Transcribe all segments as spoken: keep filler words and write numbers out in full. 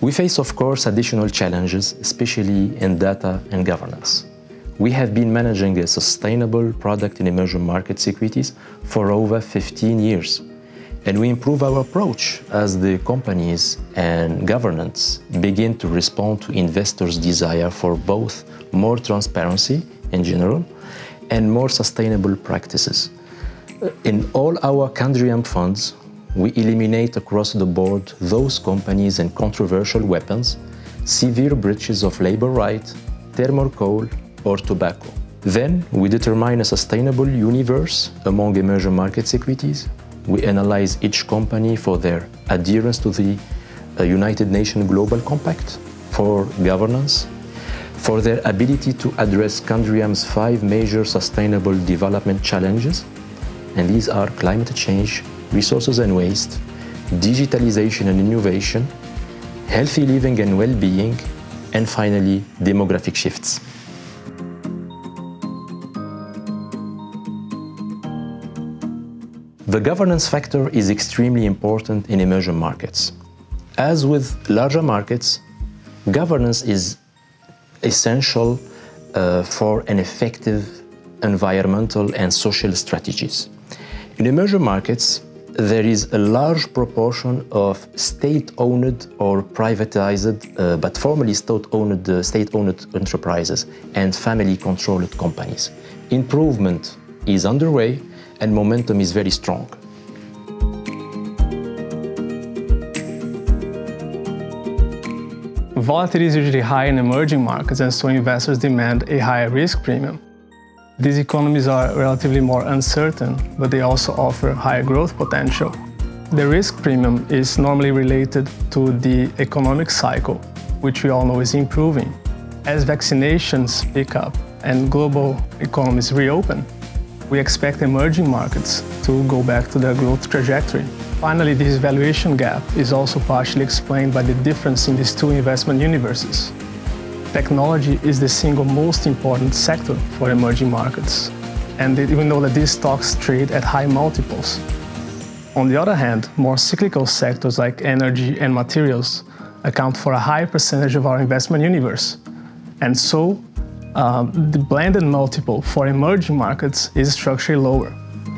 We face, of course, additional challenges, especially in data and governance. We have been managing a sustainable product in emerging markets equities for over fifteen years. And we improve our approach as the companies and governance begin to respond to investors' desire for both more transparency in general and more sustainable practices. In all our Candriam funds, we eliminate across the board those companies and controversial weapons, severe breaches of labor rights, thermal coal, or tobacco. Then we determine a sustainable universe among emerging markets equities. We analyze each company for their adherence to the uh, United Nations Global Compact, for governance, for their ability to address Candriam's five major sustainable development challenges. And these are climate change, resources and waste, digitalization and innovation, healthy living and well-being, and finally, demographic shifts. The governance factor is extremely important in emerging markets. As with larger markets, governance is essential uh, for an effective environmental and social strategies. In emerging markets, there is a large proportion of state-owned or privatized, uh, but formerly state-owned uh, state-owned enterprises and family-controlled companies. Improvement is underway and momentum is very strong. Volatility is usually high in emerging markets, and so investors demand a higher risk premium. These economies are relatively more uncertain, but they also offer higher growth potential. The risk premium is normally related to the economic cycle, which we all know is improving. As vaccinations pick up and global economies reopen, we expect emerging markets to go back to their growth trajectory. Finally, this valuation gap is also partially explained by the difference in these two investment universes. Technology is the single most important sector for emerging markets, and we know that these stocks trade at high multiples. On the other hand, more cyclical sectors like energy and materials account for a high percentage of our investment universe, and so Uh, the blended multiple for emerging markets is structurally lower.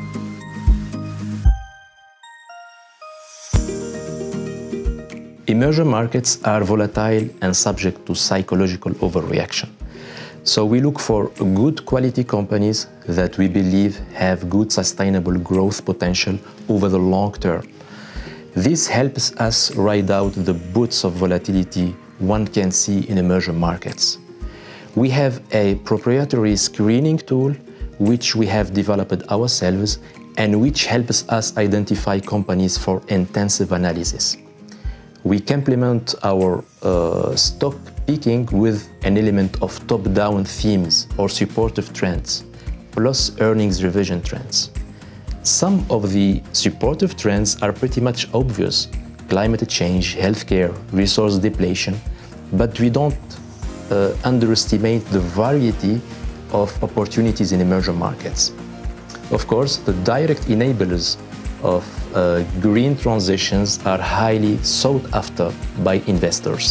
Emerging markets are volatile and subject to psychological overreaction. So we look for good quality companies that we believe have good sustainable growth potential over the long term. This helps us ride out the bouts of volatility one can see in emerging markets. We have a proprietary screening tool which we have developed ourselves and which helps us identify companies for intensive analysis. We complement our uh, stock picking with an element of top-down themes or supportive trends, plus earnings revision trends. Some of the supportive trends are pretty much obvious: climate change, healthcare, resource depletion, but we don't Uh, underestimate the variety of opportunities in emerging markets. Of course, the direct enablers of uh, green transitions are highly sought after by investors.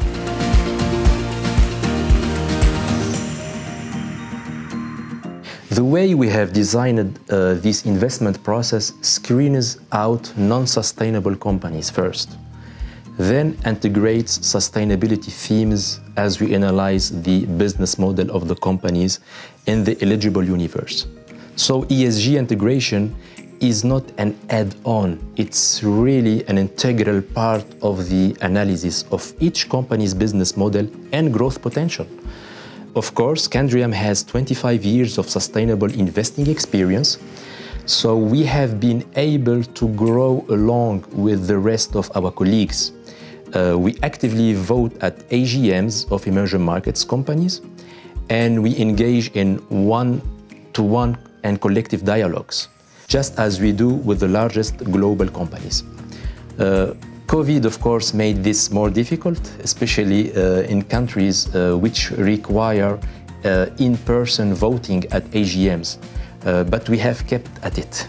The way we have designed uh, this investment process screens out non-sustainable companies first, then integrates sustainability themes as we analyze the business model of the companies in the eligible universe. So E S G integration is not an add-on, it's really an integral part of the analysis of each company's business model and growth potential. Of course, Candriam has twenty-five years of sustainable investing experience, so we have been able to grow along with the rest of our colleagues. Uh, we actively vote at A G Ms of emerging markets companies, and we engage in one-to-one and collective dialogues, just as we do with the largest global companies. Uh, COVID, of course, made this more difficult, especially uh, in countries uh, which require uh, in-person voting at A G Ms, uh, but we have kept at it.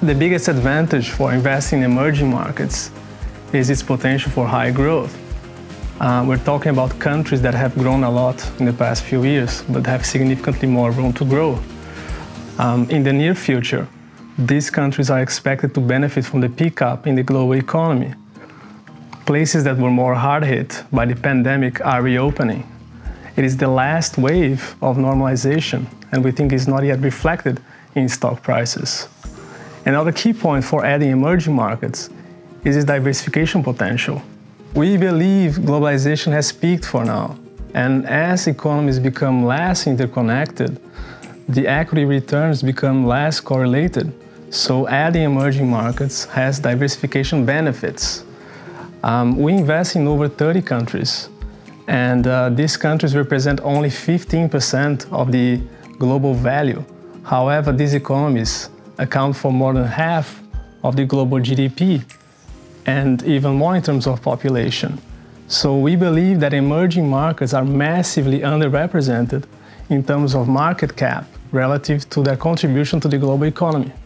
The biggest advantage for investing in emerging markets is its potential for high growth. Uh, we're talking about countries that have grown a lot in the past few years, but have significantly more room to grow. Um, in the near future, these countries are expected to benefit from the pickup in the global economy. Places that were more hard hit by the pandemic are reopening. It is the last wave of normalization, and we think it's not yet reflected in stock prices. Another key point for adding emerging markets is its diversification potential. We believe globalization has peaked for now, and as economies become less interconnected, the equity returns become less correlated. So adding emerging markets has diversification benefits. Um, we invest in over thirty countries, and uh, these countries represent only fifteen percent of the global value. However, these economies account for more than half of the global G D P, and even more in terms of population. So we believe that emerging markets are massively underrepresented in terms of market cap relative to their contribution to the global economy.